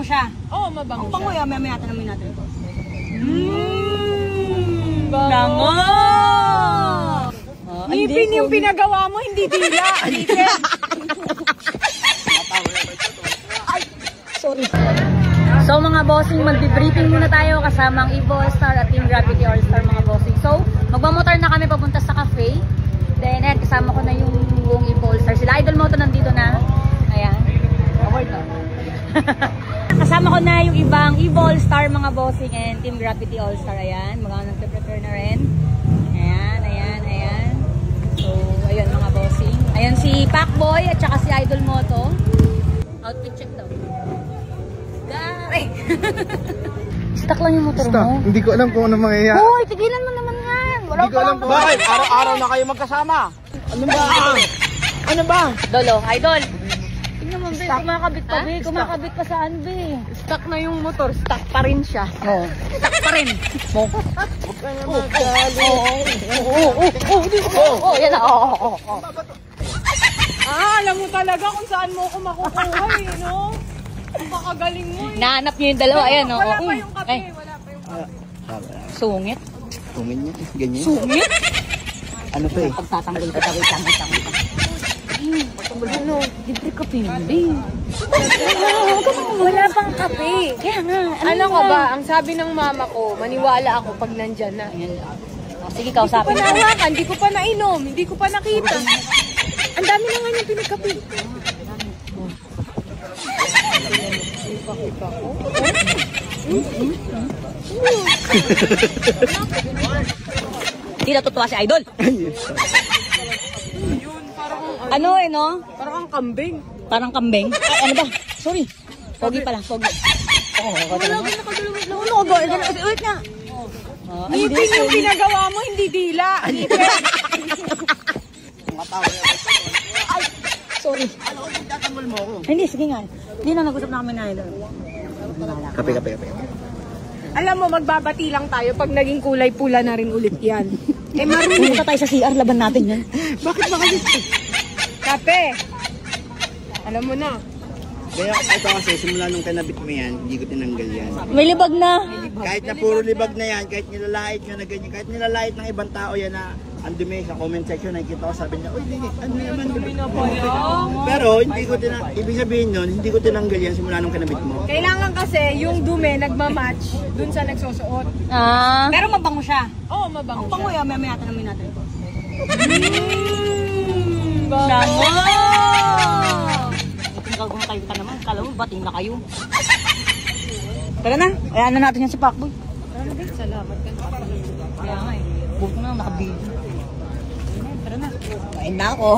siya? Oo, mabango siya. Bango yan, mamaya namin natin ito. Bango! Ngipin yung pinagawa mo, hindi dila. Ngipin. Ay, sorry. So mga bossing, mag-debriefing muna tayo kasama ang Evo All-Star at Team Gravity All-Star mga bossing. So, magmamotor na kami papunta sa cafe. Then, ayan, kasama ko na yung buong Evo All-Star. Sila Idol Moto nandito na. Ayan. Award na. Kasama ko na yung ibang Evo All-Star mga bossing and Team Gravity All-Star. Ayan, mga nagpe-prepare na rin. Ayan, ayan, ayan. So, ayan mga bossing. Ayan si Pacboy at saka si Idol Moto. Outfit check daw. Gary! Stuck lang yung motor mo. Hindi ko alam kung ano mangyayari. Hoy, tigilan mo naman yan. Hindi ko alam kung bakit? Araw-araw na kayo magkasama. Ano ba? Ano ba? Dolo, Idol. Tingnan mo, Be. Kumakabit pa, Be. Kumakabit pa saan, Be? Stuck na yung motor, stuck pa rin siya. Oo. Stuck pa rin. Huwag ka na magaling. Oo, yan na. Oo. Alam mo talaga kung saan mo ako makukuha eh, no? Pakagaling mo eh. Nahanap niyo yung dalawa. Ayan, oo. Wala pa yung kape, wala pa yung kape. Sungit. Tumin niya, ganyan. Sungit? Ano to eh? Pagtatanggal ka, wait lang. Ano? Libre kape yun, Be. Wala pang kape. Kaya nga. Ano ka ba? Ang sabi ng mama ko, maniwala ako pag nandyan na. Ayan. Sige, kausapin Hindi ko pa nahawakan, hindi ko pa nainom, hindi ko pa nakita. Ang dami na nga niyang pinagkape. Hindi natutuwa si Idol. Yun, parang Ano eh, no? parang ang kambing. Parang kambing. Ay, ano ba? Sorry. Pogi pala, pogi. Oo, Wala ka nakadulog. ano ba? Wait nga. Ngipin yung pinagawa mo, hindi dila. Ngipin. Ay, sorry. Tatamol mo ako. Hindi, sige nga. Hindi na, nag-usap na kami na Idol. Kape. Alam mo, magbabati lang tayo pag naging kulay pula na rin ulit yan. Eh, marunong tayo sa CR, laban natin yan. Bakit ba kayo? Kape. Alam mo na. Kaya ito kasi, simula nung kinabit mo yan, hindi ko tinanggal yan. May libag na. Kahit na puro libag na yan, kahit nilalait nyo na ganyan, kahit nilalait ng ibang tao yan na ang dumi sa comment section, nakikita ko, sabi niya, uy, ano naman, dumi na po yan. Pero, hindi ko ibig sabihin nun, hindi ko tinanggal yan simula nung kinabit mo. Kailangan kasi yung dumi nagmamatch dun sa nagsusuot. Ah. Pero mabango siya. Oo, mabango Bango siya. yan, mamaya namin natin ito. Bango! Kung kayo ka naman, kala mo, bating na kayo. Tara na, ayan na natin yan si Pacboy. Tara na, babe. Salamat ka. Kaya nga eh, buto na nakabidyo. Tara na, kain na ako.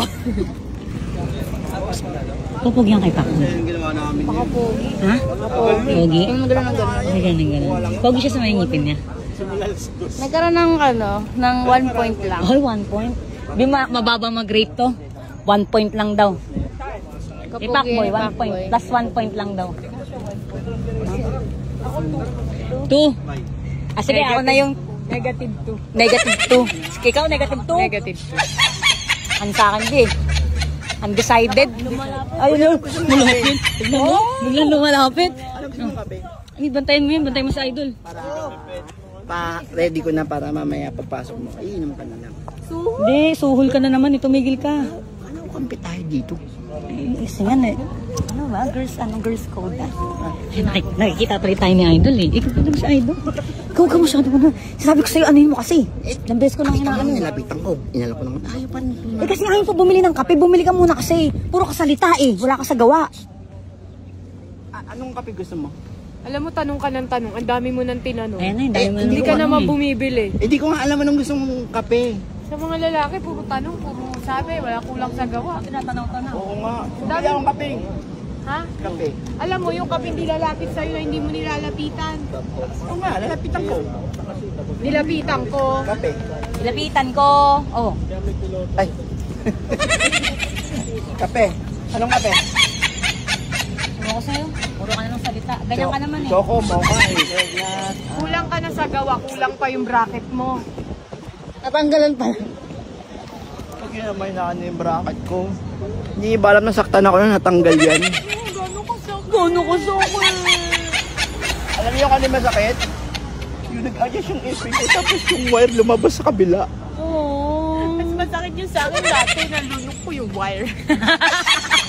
Pupog yan kay Pacboy. Yung ginawa namin. Pakapogi. Ha? Pogi? Yung gano'n ng gano'n. Ay, ganun. Pogi siya sa may ngipin niya. Nagkaroon ng ng 1 point lang. Ay, 1 point. Di mababa mag-rate to. 1 point lang daw. Ni Pacboy, 1 point. Plus 1 point lang daw. 2. Ah, sige, ako na yung Negative 2. negative 2. Sige, ikaw, negative 2. Negative 2. Ang sa akin, di. Undecided. Ayun, lumalapit. Tignan mo, biglang lumalapit. Ano gusto mo kape? Ay, bantayan mo yun, bantayan mo sa Idol. Ready ko na para mamaya pagpasok mo. Iinom ka na lang. Hindi, suhol ka na naman, tumigil ka. Ano kampi tayo dito? Kasi nga eh. Ano ba? Girls code ah. Ay, nakikita pa rin tayo ni Idol eh. Ikaw pa lang si Idol. Ikaw ka masyado mo na. Sabi ko sa'yo, anuhin mo kasi. Ilang beses ko lang inaano. Nilapitan ko. Inala ko naman. Ayaw pa rin. Eh kasi ayaw pa bumili ng kape. Bumili ka muna kasi. Puro ka salita eh. Wala ka sa gawa. Anong kape gusto mo? Alam mo, tanong ka ng tanong. Ang dami mo nang tinanong. Ayan na, dahil mo Hindi ka naman bumibili. Hindi ko nga alam anong gusto mong kape. Sa mga lalaki, puro tanong, puro sabi. Wala kulang sa gawa. Tinatanong-tanong. Oo nga. Bili akong kape. Ha? Kape. Alam mo, yung kaping nilalapit sa'yo na hindi mo nilalapitan. Oo nga, lalapitan ko. Nilapitan ko. Kape. Ilapitan ko. Oh. Ay. Kape. Anong kape? Ano ko sa'yo? Puro ka na ng salita. Ganyan ka naman eh. Choco, mocha, Kulang ka na sa gawa, kulang pa yung bracket mo. Natanggalan pa. Pag yun naman na yung bracket ko. Hindi ba alam nasaktan ako na natanggal yan? Gano'n ko sa akin. Alam niyo kung ano masakit? Yung nag-ayos yung ipin ko, tapos yung wire lumabas sa kabila. Oh. Mas masakit yung sa akin dati, nalunok ko yung wire.